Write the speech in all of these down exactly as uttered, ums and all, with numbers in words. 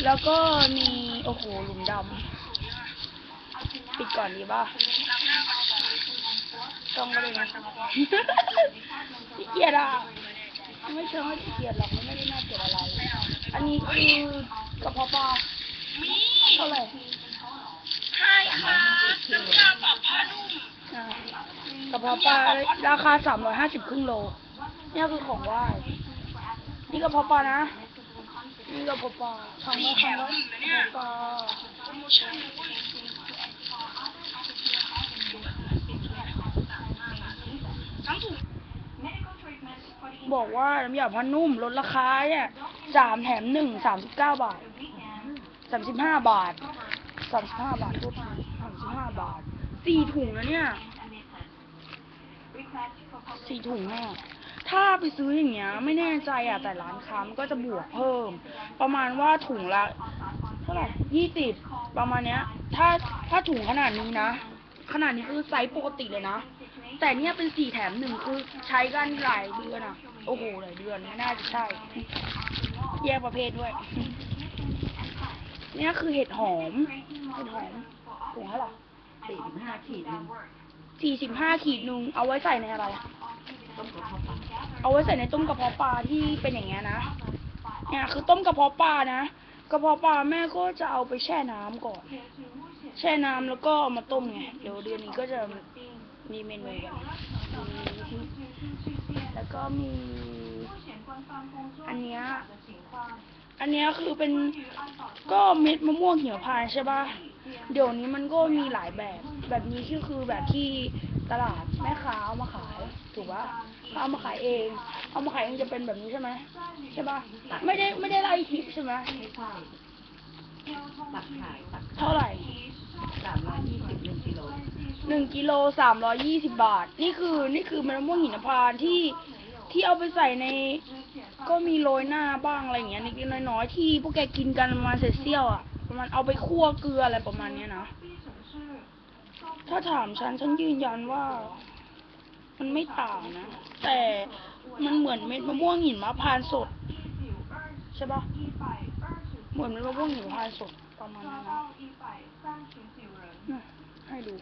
แล้วก็มีโอ้โหหลุมดำปิดก่อนดีป่ะต้องก็เลยนะขี้เกียจอ่ะไม่เชิงว่าขี้เกียจหรอกมันไม่ได้น่าเกลียดอะไรอันนี้คือกระเพาะปลาเท่าไหร่ใช่ค่ะน้ำยาปรับผ้านุ่มกระเพาะปลาราคาสามร้อยห้าสิบครึ่งโลนี่คือของไหว้นี่กระเพาะปลานะนี่กระเพาะปลาทำมาทำแล้วกระเพาะปลาบอกว่าน้ำยาผ้านุ่มลดราคาเนี่ยสามแถมหนึ่งสามสิบเก้าบาทสามสิบห้าบาทสามสิบห้าบาททุกทีสามสิบห้าบาทสี่ถุงนะเนี่ยสี่ถุงแน่ถ้าไปซื้ออย่างเงี้ยไม่แน่ใจอ่ะแต่ร้านค้ามันก็จะบวกเพิ่มประมาณว่าถุงละเท่าไหร่ยี่สิบประมาณเนี้ยถ้าถ้าถุงขนาดนี้นะขนาดนี้คือไซส์ปกติเลยนะแต่เนี้ยเป็นสี่แถมหนึ่งคือใช้กันหลายเดือนอ่ะโอ้โหหลายเดือนไม่น่าจะใช่แยกประเภทด้วยเนี่ยคือเห็ดหอมเห็ดหอมถุงเท่าไหร่สี่สิบห้าขีดหนึ่งสี่สิบห้าขีดหนึ่งเอาไว้ใส่ในอะไรเอาไว้ใส่ในต้มกระเพาะปลาที่เป็นอย่างเงี้ยนะเนี่ยคือต้มกระเพาะปลานะกระเพาะปลาแม่ก็จะเอาไปแช่น้ำก่อนแช่น้ำแล้วก็เอามาต้มไงเดี๋ยวเดือนนี้ก็จะมีเมนูกันแล้วก็มีอันเนี้ยอันเนี้ยคือเป็นก็เม็ดมะม่วงเหี่ยวพานใช่ป่ะเดี๋ยวนี้มันก็มีหลายแบบแบบนี้ก็คือแบบที่ตลาดแม่ค้าเอามาขายถูกป่ะเอามาขายเองเอามาขายเองจะเป็นแบบนี้ใช่ไหมใช่ป่ะไม่ได้ไม่ได้ไล่ทิปใช่ไหมไม่ใช่ตัดขายตัดเท่าไหร่สามร้อยยี่สิบหนึ่งกิโลหนึ่งกิโลสามร้อยยี่สิบบาทนี่คือนี่คือมะม่วงหินพานต์ที่ที่เอาไปใส่ในก็มีโรยหน้าบ้างอะไรอย่างเงี้ยนิดน้อยๆที่พวกแกกินกันประมาณเศษเสี้ยวอ่ะประมาณเอาไปคั่วเกลืออะไรประมาณเนี้ยนะถ้าถามฉันฉันยืนยันว่ามันไม่ต่างนะแต่มันเหมือนเม็ดมะม่วงหินมะพร้าวสดใช่ปะเหมือนเม็ดมะม่วงหินมะพร้าวสดประมาณนั้นนะให้ดู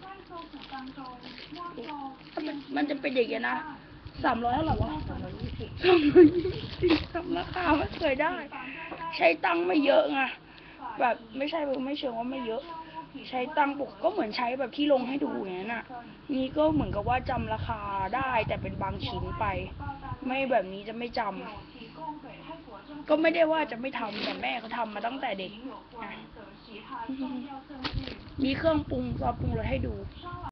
มันจะเป็นอย่างเงี้ยนะสามร้อยเท่าไหร่วะสามร้อยยี่สิบสามร้อยยี่สิบทำราคาไม่เคยได้ใช้ตังค์ไม่เยอะไงแบบไม่ใช่ไม่เชิงว่าไม่เยอะใช้ตังค์ปกก็เหมือนใช้แบบที่ลงให้ดูอย่างนั้นน่ะนี่ก็เหมือนกับว่าจำราคาได้แต่เป็นบางชิ้นไปไม่แบบนี้จะไม่จำก็ไม่ได้ว่าจะไม่ทำแต่แม่เขาทำมาตั้งแต่เด็กนะมีเครื่องปรุงซอสปรุงรสให้ดู